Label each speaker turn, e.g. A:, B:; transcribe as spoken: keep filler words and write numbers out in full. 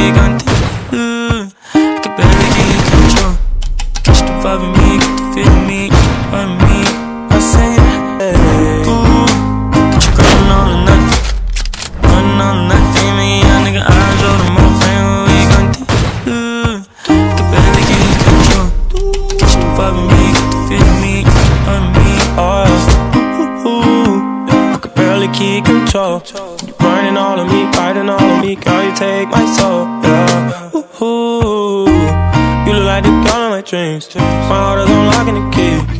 A: we gon' do? Ooh, I can barely get control. Catch the vibe of me, get the feel of me, of me. I say, hey, ooh, get you running all the night, running all the night. Give me a young nigga eyes, roll them up, man, what we gon' do? Ooh, I can barely get control. Catch the vibe of me, get the feel of me, of me. Oh, ooh, ooh, I can barely keep control. You burning all of me, fighting all of me, girl, you take my soul, yeah. Ooh, ooh, you look like the girl of my dreams. My heart is on lock and the key.